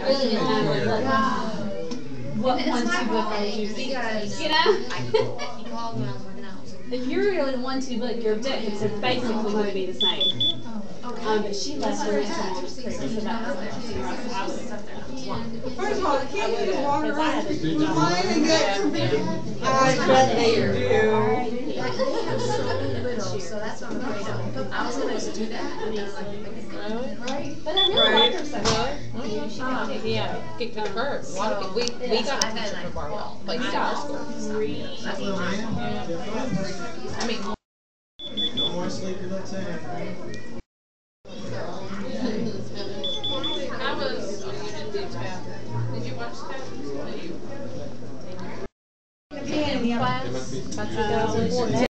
really didn't matter what 1-2 book I was using. You know? He called when I was working out. If you're really 1-2 book, your objectives are basically going to be the same. But she left her into more quicker, so that was there. I would have stuck there. First of all, the kids need to wander around and get some big. I bet they do. So that's what I'm afraid of. I was supposed to do that. And I was like, but I really like her so much. Yeah, kicked to the curb. A lot of people, we got a teacher for barbell, like in our school. I mean, No more sleeping at 10. I was. Oh, you didn't do that. Did you watch that? Did you? Class, 2014.